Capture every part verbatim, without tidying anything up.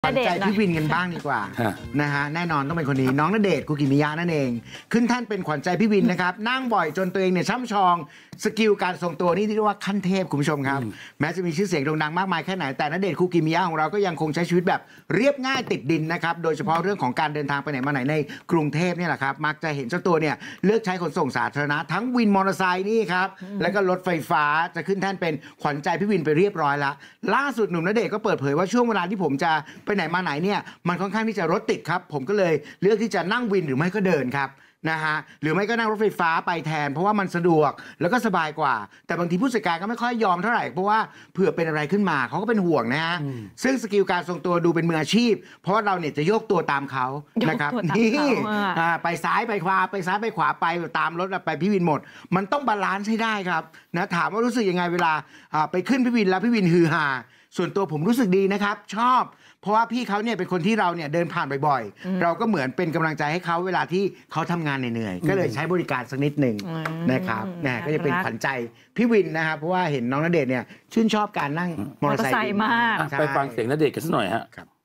ขวัญใจพี่วินกันบ้างดีกว่านะฮะแน่นอนต้องเป็นคนนี้น้องณเดชน์คุกิมิยะนั่นเองขึ้นท่านเป็นขวัญใจพี่วินนะครับนั่งบ่อยจนตัวเองเนี่ยช่ำชองสกิลการทรงตัวนี่ที่เรียกว่าขั้นเทพคุณผู้ชมครับแม้จะมีชื่อเสียงโด่งดังมากมายแค่ไหนแต่ณเดชน์คุกิมิยะของเราก็ยังคงใช้ชีวิตแบบเรียบง่ายติดดินนะครับโดยเฉพาะเรื่องของการเดินทางไปไหนมาไหนในกรุงเทพเนี่ยแหละครับมักจะเห็นเจ้าตัวเนี่ยเลือกใช้ขนส่งสาธารณะทั้งวินมอเตอร์ไซค์นี่ครับแล้วก็รถไฟฟ้าจะขึ้นแท่นเป็นขวัญใจพี่วินไปเรียบร้อยแล้วล่าสุดหนุ่มณเดชน์ก็เปิดเผยว่าช่วงเวลาที่ผมจะไปไหนมาไหนเนี่ยมันค่อนข้างที่จะรถติดครับผมก็เลยเลือกที่จะนั่งวินหรือไม่ก็เดินครับนะฮะหรือไม่ก็นั่งรถไฟฟ้าไปแทนเพราะว่ามันสะดวกแล้วก็สบายกว่าแต่บางทีผู้จัดการก็ไม่ค่อยยอมเท่าไหร่เพราะว่าเผื่อเป็นอะไรขึ้นมาเขาก็เป็นห่วงนะฮะซึ่งสกิลการทรงตัวดูเป็นมืออาชีพเพราะว่าเราเนี่ยจะโยกตัวตามเขานะครับนี่ไปซ้ายไปขวาไปซ้ายไปขวาไปตามรถไปพี่วินหมดมันต้องบาลานซ์ให้ได้ครับนะถามว่ารู้สึกยังไงเวลาไปขึ้นพี่วินแล้วพี่วินฮือฮาส่วนตัวผมรู้สึกดีนะครับชอบเพราะว่าพี่เขาเนี่ยเป็นคนที่เราเนี่ยเดินผ่านบ่อยๆเราก็เหมือนเป็นกำลังใจให้เขาเวลาที่เขาทำงานเหนื่อยๆก็เลยใช้บริการสักนิดหนึ่งนะครับนะก็จะเป็นขวัญใจพี่วินนะครับเพราะว่าเห็นน้องณเดชน์เนี่ยชื่นชอบการนั่งมอเตอร์ไซค์มากไปฟังเสียงณเดชน์กันสักหน่อยฮะ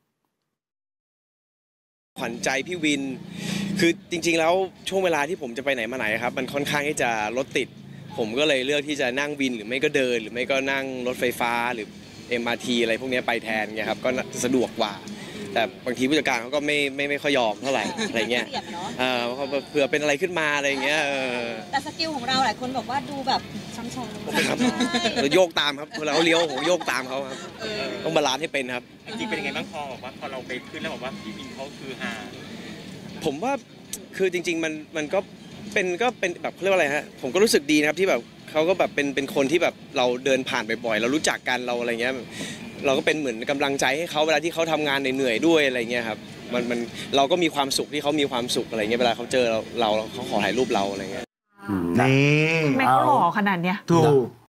ขวัญใจพี่วินคือจริงๆแล้วช่วงเวลาที่ผมจะไปไหนมาไหนครับมันค่อนข้างที่จะรถติดผมก็เลยเลือกที่จะนั่งวินหรือไม่ก็เดินหรือไม่ก็นั่งรถไฟฟ้าหรือ เอ็ม อาร์ ที อะไรพวกนี้ไปแทนไงครับก็สะดวกกว่าแต่บางทีผู้จัดการเขาก็ไม่ไม่ไม่ค่อยยอมเท่าไหร่อะไรเงี้ยเออเผื่อเป็นอะไรขึ้นมาอะไรเงี้ยแต่สกิลของเราหลายคนบอกว่าดูแบบช่ำชองครับเราโยกตามครับเวลาเขาเลี้ยวผมโยกตามเขาครับต้องบาลานซ์ให้เป็นครับจริงเป็นยังไงบ้างพอบอกว่าพอเราไปขึ้นแล้วบอกว่าพี่วินเขาคือฮาผมว่าคือจริงๆมันมันก็เป็นก็เป็นแบบเขาเรียกว่าอะไรฮะผมก็รู้สึกดีนะครับที่แบบเขาก็แบบเป็นเป็นคนที่แบบเราเดินผ่านบ่อยๆเรารู้จักกันเราอะไรเงี้ยเราก็เป็นเหมือนกำลังใจให้เขาเวลาที่เขาทำงานเหนื่อยๆด้วยอะไรเงี้ยครับมันมันเราก็มีความสุขที่เขามีความสุขอะไรเงี้ยเวลาเขาเจอเราเราเขาขอถ่ายรูปเราอะไรเงี้ยนี่ทำไมเขาหล่อขนาดเนี้ยถูก